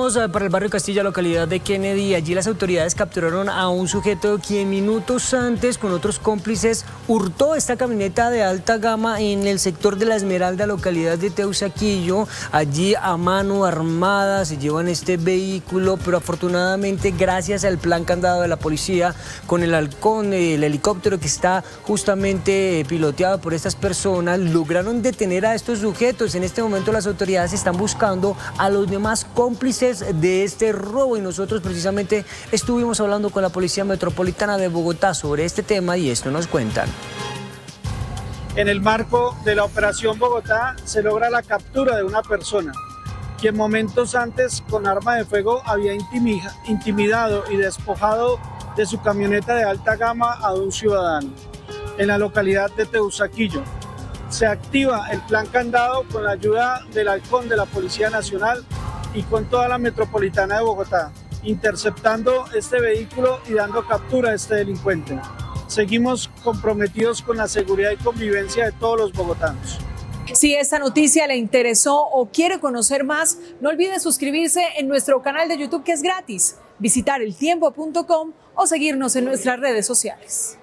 Para el barrio Castilla, localidad de Kennedy. Allí las autoridades capturaron a un sujeto quien minutos antes, con otros cómplices, hurtó esta camioneta de alta gama en el sector de La Esmeralda, localidad de Teusaquillo. Allí a mano armada se llevan este vehículo, pero afortunadamente gracias al plan candado de la policía, con el halcón, el helicóptero que está justamente piloteado por estas personas, lograron detener a estos sujetos. En este momento las autoridades están buscando a los demás cómplices de este robo y nosotros precisamente estuvimos hablando con la Policía Metropolitana de Bogotá sobre este tema y esto nos cuentan. En el marco de la Operación Bogotá se logra la captura de una persona quien momentos antes con arma de fuego había intimidado y despojado de su camioneta de alta gama a un ciudadano en la localidad de Teusaquillo. Se activa el plan candado con la ayuda del halcón de la Policía Nacional y con toda la Metropolitana de Bogotá, interceptando este vehículo y dando captura a este delincuente. Seguimos comprometidos con la seguridad y convivencia de todos los bogotanos. Si esta noticia le interesó o quiere conocer más, no olvide suscribirse en nuestro canal de YouTube, que es gratis, visitar eltiempo.com o seguirnos en nuestras redes sociales.